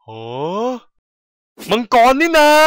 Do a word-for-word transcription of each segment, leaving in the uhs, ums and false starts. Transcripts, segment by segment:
โหมังกรนี่นา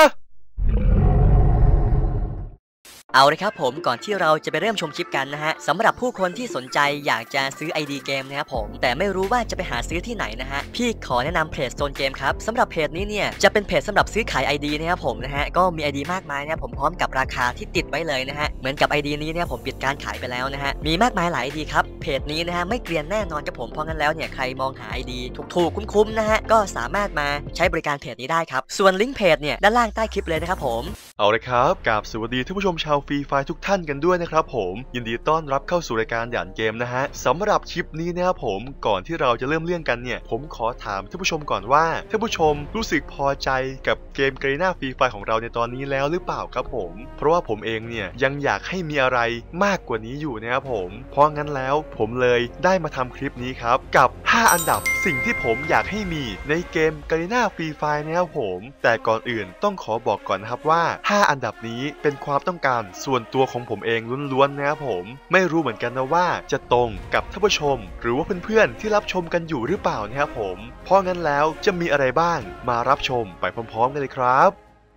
เอาเลยครับผมก่อนที่เราจะไปเริ่มชมคลิปกันนะฮะสำหรับผู้คนที่สนใจอยากจะซื้อ ไอ ดี เกมนะครับผมแต่ไม่รู้ว่าจะไปหาซื้อที่ไหนนะฮะพี่ขอแนะนำเพจโซนเกมครับสำหรับเพจนี้เนี่ยจะเป็นเพจสำหรับซื้อขาย ไอ ดี นะครับผมนะฮะก็มี ไอ ดี มากมายนะครับผมพร้อมกับราคาที่ติดไว้เลยนะฮะเหมือนกับ ไอ ดี นี้เนี่ยผมปิดการขายไปแล้วนะฮะมีมากมายหลาย ไอ ดี ครับเพจนี้นะฮะไม่เกลียนแน่นอนครับผมเพราะงั้นแล้วเนี่ยใครมองหา ไอ ดี ถูกๆคุ้มๆนะฮะก็สามารถมาใช้บริการเพจนี้ได้ครับส่วนลิงก์เพจเนี่ยด้านล่างใต้คลิปเลยนะครับผมเอาเลยครับกราบสวัสดีท่านผู้ชมชาวฟรีไฟทุกท่านกันด้วยนะครับผมยินดีต้อนรับเข้าสู่รายการหยานเกมนะฮะสำหรับคลิปนี้นะครับผมก่อนที่เราจะเริ่มเรื่องกันเนี่ยผมขอถามท่านผู้ชมก่อนว่าท่านผู้ชมรู้สึกพอใจกับเกมเกรน่าฟรีไฟของเราในตอนนี้แล้วหรือเปล่าครับผมเพราะว่าผมเองเนี่ยยังอยากให้มีอะไรมากกว่านี้อยู่นะครับผมเพราะงั้นแล้วผมเลยได้มาทำคลิปนี้ครับกับห้าอันดับสิ่งที่ผมอยากให้มีในเกมเกรน่าฟรีไฟนะครับผมแต่ก่อนอื่นต้องขอบอกก่อนนะครับว่าห้าอันดับนี้เป็นความต้องการส่วนตัวของผมเองล้วนๆนะครับผมไม่รู้เหมือนกันนะว่าจะตรงกับท่านผู้ชมหรือว่าเพื่อนๆที่รับชมกันอยู่หรือเปล่านะครับผมเพราะงั้นแล้วจะมีอะไรบ้างมารับชมไปพร้อมๆกันเลยครับ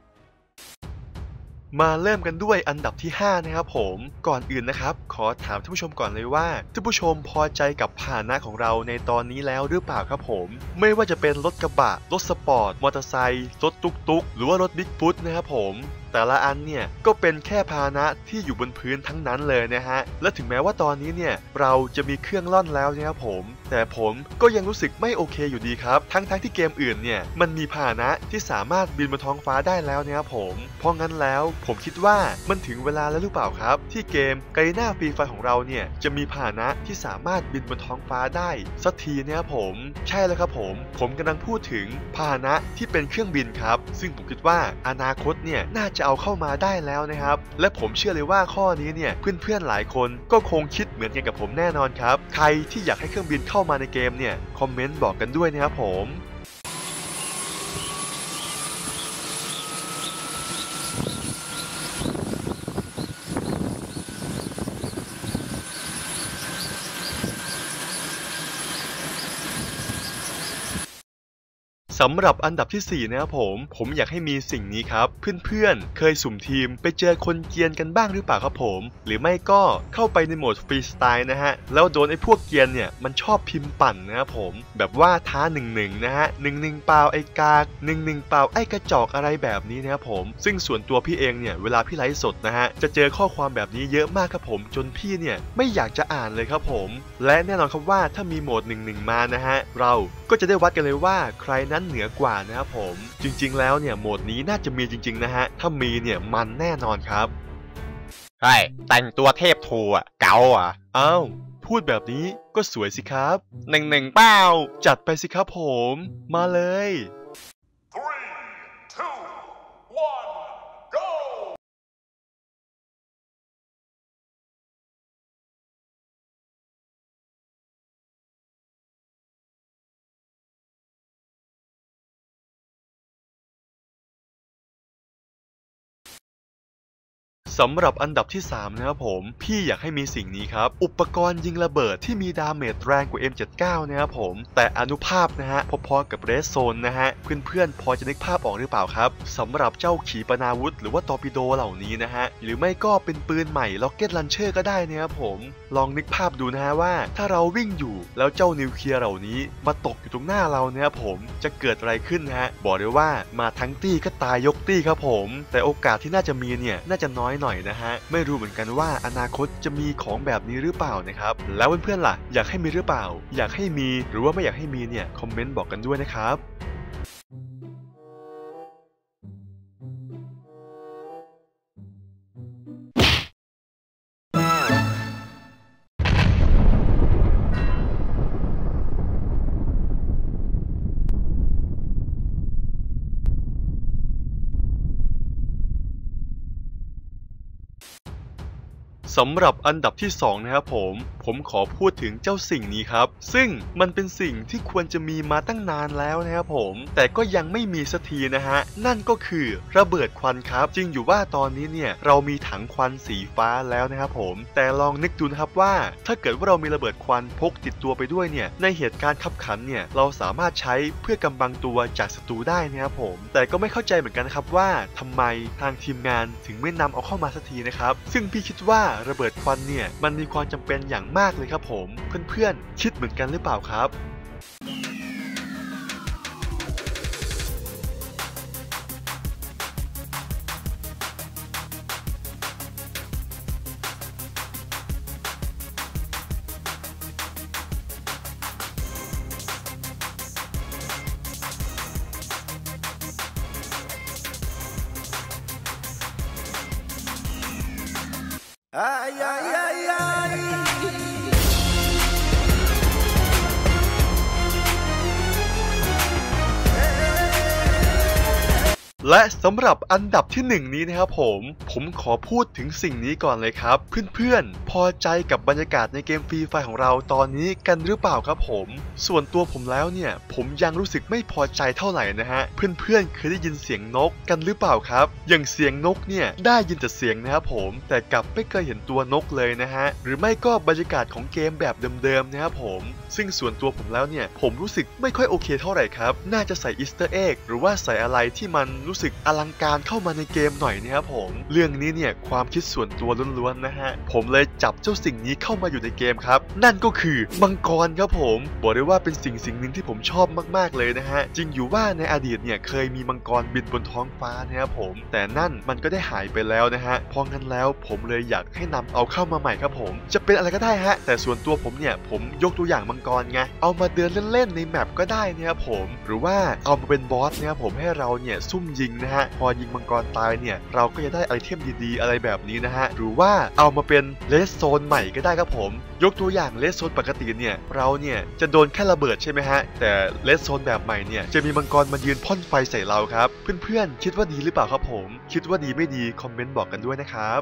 มาเริ่มกันด้วยอันดับที่ห้านะครับผมก่อนอื่นนะครับขอถามท่านผู้ชมก่อนเลยว่าท่านผู้ชมพอใจกับพาหนะของเราในตอนนี้แล้วหรือเปล่าครับผมไม่ว่าจะเป็นรถกระบะรถสปอร์ตมอเตอร์ไซค์รถตุ๊กๆหรือว่ารถบิ๊กฟุตนะครับผมแต่ละอันเนี่ยก็เป็นแค่พาหนะที่อยู่บนพื้นทั้งนั้นเลยนะฮะและถึงแม้ว่าตอนนี้เนี่ยเราจะมีเครื่องล่อนแล้วนะครับผมแต่ผมก็ยังรู้สึกไม่โอเคอยู่ดีครับทั้งๆ ท, ที่เกมอื่นเนี่ยมันมีพาหนะที่สามารถบินบนท้องฟ้าได้แล้วนะครับผมเพราะงั้นแล้วผมคิดว่ามันถึงเวลาแล้วหรือเปล่าครับที่เกมไกน่าฟรีไฟของเราเนี่ยจะมีพาหนะที่สามารถบินบนท้องฟ้าได้สักทีนะครับผมใช่แล้วครับผมผมกำลังพูดถึงพาหนะที่เป็นเครื่องบินครับซึ่งผมคิดว่าอนาคตเนี่ยน่าจะเอาเข้ามาได้แล้วนะครับและผมเชื่อเลยว่าข้อนี้เนี่ยเพื่อนๆหลายคนก็คงคิดเหมือนกันกับผมแน่นอนครับใครที่อยากให้เครื่องบินเข้ามาในเกมเนี่ยคอมเมนต์บอกกันด้วยนะครับผมสำหรับอันดับที่สี่นะครับผมผมอยากให้มีสิ่งนี้ครับเพื่อนๆเคยสุ่มทีมไปเจอคนเกรียนกันบ้างหรือเปล่าครับผมหรือไม่ก็เข้าไปในโหมดฟรีสไตล์นะฮะแล้วโดนไอ้พวกเกรียนเนี่ยมันชอบพิมพ์ปั่นนะครับผมแบบว่าท้าหนึ่งหนึ่งนะฮะหนึ่งหนึ่งเปล่าไอ้กากหนึ่งหนึ่งเปล่าไอ้กระจอกอะไรแบบนี้นะครับผมซึ่งส่วนตัวพี่เองเนี่ยเวลาพี่ไลฟ์สดนะฮะจะเจอข้อความแบบนี้เยอะมากครับผมจนพี่เนี่ยไม่อยากจะอ่านเลยครับผมและแน่นอนครับว่าถ้ามีโหมดหนึ่งหนึ่งมานะฮะเราก็จะได้วัดกันเลยว่าใครนั้นเหนือกว่านะครับผมจริงๆแล้วเนี่ยโหมดนี้น่าจะมีจริงๆนะฮะถ้ามีเนี่ยมันแน่นอนครับใช่แต่งตัวเทพทูอ่ะเก๋าอ่ะอ้าวพูดแบบนี้ก็สวยสิครับหนึ่งหนึ่งเป้าจัดไปสิครับผมมาเลยสำหรับอันดับที่สามนะครับผมพี่อยากให้มีสิ่งนี้ครับอุปกรณ์ยิงระเบิดที่มีดาเมจแรงกว่า เอ็ม เจ็ดสิบเก้า นะครับผมแต่อนุภาพนะฮะพอๆกับเรดโซนนะฮะเพื่อนๆพอจะนึกภาพออกหรือเปล่าครับสำหรับเจ้าขีปนาวุธหรือว่าตอร์ปิโดเหล่านี้นะฮะหรือไม่ก็เป็นปืนใหม่ล็อกเก็ตลันเชอร์ก็ได้นะครับผมลองนึกภาพดูนะฮะว่าถ้าเราวิ่งอยู่แล้วเจ้านิวเคลียร์เหล่านี้มาตกอยู่ตรงหน้าเรานะครับผมจะเกิดอะไรขึ้นฮะบอกเลยว่ามาทั้งตี้ก็ตายยกตี้ครับผมแต่โอกาสที่น่าจะมีเนี่ยน่าจะน้อยหน่อยนะฮะไม่รู้เหมือนกันว่าอนาคตจะมีของแบบนี้หรือเปล่านะครับแล้วเพื่อนๆล่ะอยากให้มีหรือเปล่าอยากให้มีหรือว่าไม่อยากให้มีเนี่ยคอมเมนต์บอกกันด้วยนะครับสำหรับอันดับที่สองนะครับผมผมขอพูดถึงเจ้าสิ่งนี้ครับซึ่งมันเป็นสิ่งที่ควรจะมีมาตั้งนานแล้วนะครับผมแต่ก็ยังไม่มีสักทีนะฮะนั่นก็คือระเบิดควันครับจริงอยู่ว่าตอนนี้เนี่ยเรามีถังควันสีฟ้าแล้วนะครับผมแต่ลองนึกดูนะครับว่าถ้าเกิดว่าเรามีระเบิดควันพกติดตัวไปด้วยเนี่ยในเหตุการณ์ขับขันเนี่ยเราสามารถใช้เพื่อกำบังตัวจากศัตรูได้นะครับผมแต่ก็ไม่เข้าใจเหมือนกันนะครับว่าทำไมทางทีมงานถึงไม่นำเอาเข้ามาสักทีนะครับซึ่งพี่คิดว่าระเบิดควันเนี่ยมันมีความจำเป็นอย่างมากเลยครับผมเพื่อนๆคิดเหมือนกันหรือเปล่าครับ Ay, ay, ay, ay. และสำหรับอันดับที่หนึ่งนี้นะครับผมผมขอพูดถึงสิ่งนี้ก่อนเลยครับเพื่อนๆพอใจกับบรรยากาศในเกมฟรีไฟของเราตอนนี้กันหรือเปล่าครับผมส่วนตัวผมแล้วเนี่ยผมยังรู้สึกไม่พอใจเท่าไหร่นะฮะเพื่อนๆเคยได้ยินเสียงนกกันหรือเปล่าครับอย่างเสียงนกเนี่ยได้ยินแต่เสียงนะครับผมแต่กลับไม่เคยเห็นตัวนกเลยนะฮะหรือไม่ก็บรรยากาศของเกมแบบเดิมๆนะครับผมซึ่งส่วนตัวผมแล้วเนี่ยผมรู้สึกไม่ค่อยโอเคเท่าไหร่ครับน่าจะใส่อีสเตอร์เอ็กหรือว่าใส่อะไรที่มันรู้สึกอลังการเข้ามาในเกมหน่อยนะครับผมเรื่องนี้เนี่ยความคิดส่วนตัวล้วนๆนะฮะผมเลยจับเจ้าสิ่งนี้เข้ามาอยู่ในเกมครับนั่นก็คือมังกรครับผมบอกได้ว่าเป็นสิ่งสิ่งหนึ่งที่ผมชอบมากๆเลยนะฮะจริงอยู่ว่าในอดีตเนี่ยเคยมีมังกรบินบนท้องฟ้านะครับผมแต่นั่นมันก็ได้หายไปแล้วนะฮะเพราะงั้นแล้วผมเลยอยากให้นำเอาเข้ามาใหม่ครับผมจะเป็นอะไรก็ได้ฮะแต่ส่วนตัวผมเนี่ยผมยกตัวอย่างมังกรไงเอามาเดินเล่นๆในแมปก็ได้นะครับผมหรือว่าเอามาเป็นบอสนะครับผมให้เราเนี่ยซุ่มยิงนะฮะพอยิงมังกรตายเนี่ยเราก็จะได้ไอเทมดีๆอะไรแบบนี้นะฮะหรือว่าเอามาเป็นเลสโซนใหม่ก็ได้ครับผมยกตัวอย่างเลสโซนปกติเนี่ยเราเนี่ยจะโดนแค่ระเบิดใช่ไหมฮะแต่เลสโซนแบบใหม่เนี่ยจะมีมังกรมายืนพ่นไฟใส่เราครับเพื่อนๆคิดว่าดีหรือเปล่าครับผมคิดว่าดีไม่ดีคอมเมนต์บอกกันด้วยนะครับ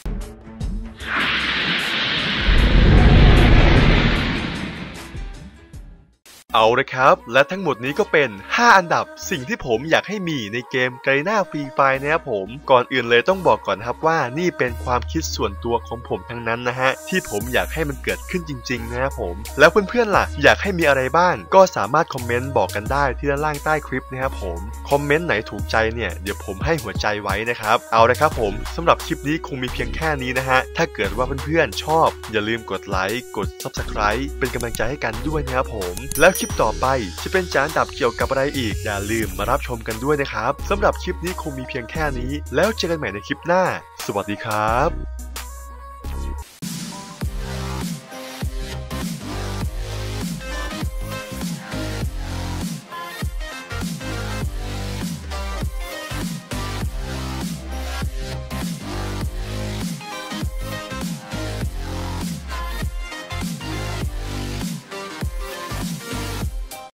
เอาละครับและทั้งหมดนี้ก็เป็นห้าอันดับสิ่งที่ผมอยากให้มีในเกมไกน่าฟรีไฟนะครับผมก่อนอื่นเลยต้องบอกก่อนครับว่านี่เป็นความคิดส่วนตัวของผมทั้งนั้นนะฮะที่ผมอยากให้มันเกิดขึ้นจริงๆนะครับผมแล้วเพื่อนๆล่ะอยากให้มีอะไรบ้างก็สามารถคอมเมนต์บอกกันได้ที่ด้านล่างใต้คลิปนะครับผมคอมเมนต์ไหนถูกใจเนี่ยเดี๋ยวผมให้หัวใจไว้นะครับเอาละครับผมสำหรับคลิปนี้คงมีเพียงแค่นี้นะฮะถ้าเกิดว่าเพื่อนๆชอบอย่าลืมกดไลค์กด ซับสไครบ์ เป็นกำลังใจให้กันด้วยนะครับผมแล้วคลิปต่อไปจะเป็นจานดับเกี่ยวกับอะไรอีกอย่าลืมมารับชมกันด้วยนะครับสำหรับคลิปนี้คงมีเพียงแค่นี้แล้วเจอกันใหม่ในคลิปหน้าสวัสดีครับ